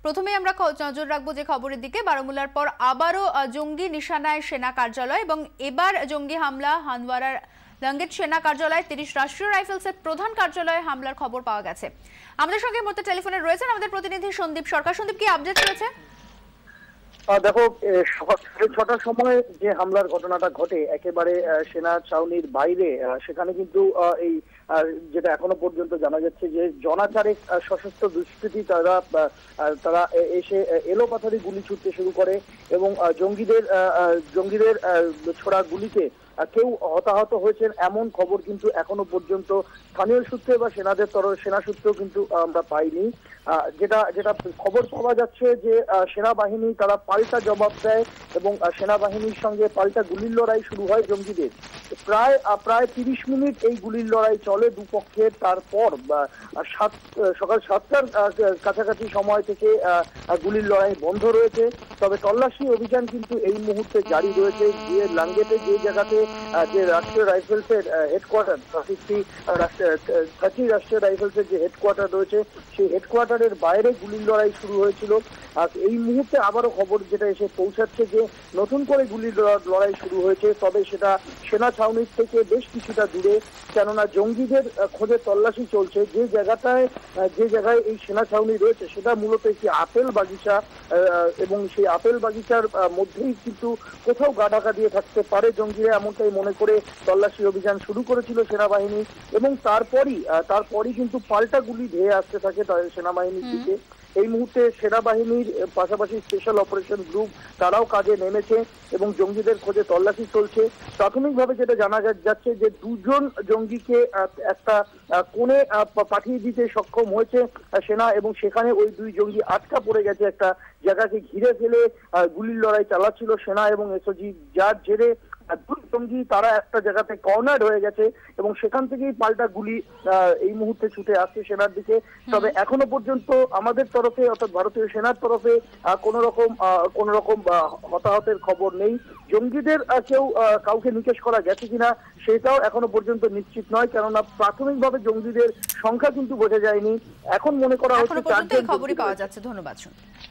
প্রথমেই আমরা নজর রাখবো যে খবরের দিকে। বারামুলার পর আবারও জঙ্গি নিশানায় সেনা কার্যালয় এবং এবার জঙ্গি হামলা হান্দওয়ারার লঙ্গেট সেনা কার্যালয় ৩০ রাষ্ট্রীয় রাইফেলসের প্রধান কার্যালয়ে হামলার খবর পাওয়া গেছে। আমাদের সঙ্গে এই মুহূর্তে টেলিফোনে রয়েছেন আমাদের প্রতিনিধি সন্দীপ সরকার। সন্দীপ, কি আপডেট রয়েছে? দেখো, সকাল 6টার সময় যে হামলার ঘটনাটা ঘটে একেবারে সেনা ছাউনির বাইরে, সেখানে কিন্তু এই যেটা এখনো পর্যন্ত জানা যাচ্ছে যে জনাচারেক সশস্ত্র দুষ্কৃতী তারা এসে এলোপাথারি গুলি ছুটতে শুরু করে এবং জঙ্গিদের ছোড়া গুলিতে কেউ হতাহত হয়েছেন এমন খবর কিন্তু এখনো পর্যন্ত স্থানীয় সূত্রে বা সেনা সূত্রেও কিন্তু আমরা পাইনি। যেটা খবর পাওয়া যাচ্ছে যে সেনাবাহিনী তারা পাল্টা জবাব দেয় এবং সেনাবাহিনীর সঙ্গে পাল্টা গুলির লড়াই শুরু হয় জঙ্গিদের। প্রায় 30 মিনিট এই গুলির লড়াই চলে দুপক্ষের। তারপর সকাল 7টার কাছাকাছি সময় থেকে গুলির লড়াই বন্ধ রয়েছে। তবে তল্লাশি অভিযান কিন্তু এই মুহূর্তে জারি রয়েছে। যে লাঙ্গেটে যে জায়গাতে যে রাষ্ট্রীয় রাইফেলসের হেডকোয়ার্টার 30 রাষ্ট্রীয় রাইফেলসের যে হেডকোয়ার্টার রয়েছে সেই হেডকোয়ার্টারের বাইরে গুলির লড়াই শুরু হয়েছিল। আর এই মুহূর্তে আবারও খবর যেটা এসে পৌঁছাচ্ছে যে নতুন করে গুলির লড়াই শুরু হয়েছে, তবে সেটা সেনা ছাউনির থেকে বেশ কিছুটা দূরে। কেননা জঙ্গিদের খোঁজে তল্লাশি চলছে। যে জায়গায় এই সেনা ছাউনি রয়েছে সেটা মূলত একটি আপেল বাগিচা এবং সেই আপেল বাগিচার মধ্যেই কিন্তু কোথাও গা ঢাকা দিয়ে থাকতে পারে জঙ্গিরা, এমনটাই মনে করে তল্লাশি অভিযান শুরু করেছিল সেনাবাহিনী। এবং তারপরই কিন্তু পাল্টা গুলি ধেয়ে আসতে থাকে সেনাবাহিনীর দিকে। এই মুহূর্তে সেনাবাহিনীর পাশাপাশি স্পেশাল অপারেশন গ্রুপ তারাও কাজে নেমেছে এবং জঙ্গিদের খোঁজে তল্লাশি চলছে। প্রাথমিকভাবে যেটা জানা যাচ্ছে যে 2জন জঙ্গিকে একটা কোণে পাঠিয়ে দিতে সক্ষম হয়েছে সেনা এবং সেখানে ওই 2 জঙ্গি আটকা পড়ে গেছে একটা জায়গাকে ঘিরে ফেলে গুলির লড়াই চালাচ্ছিল সেনা এবং এসওজি, যার জেরে 2 জঙ্গি তারা একটা জায়গাতে কর্নার হয়ে গেছে এবং সেখান থেকেই পাল্টা গুলি এই মুহূর্তে ছুটে আসছে সেনার দিকে। তবে এখনো পর্যন্ত আমাদের তরফে অর্থাৎ ভারতীয় সেনার তরফে কোন রকম হতাহতের খবর নেই। জঙ্গিদের কাউকে নিকেশ করা গেছে কিনা সেটাও এখনো পর্যন্ত নিশ্চিত নয়, কেননা প্রাথমিকভাবে জঙ্গিদের সংখ্যা কিন্তু বোঝা যায়নি। এখন মনে করা হচ্ছে 4 জন খবরই পাওয়া যাচ্ছে। ধন্যবাদ।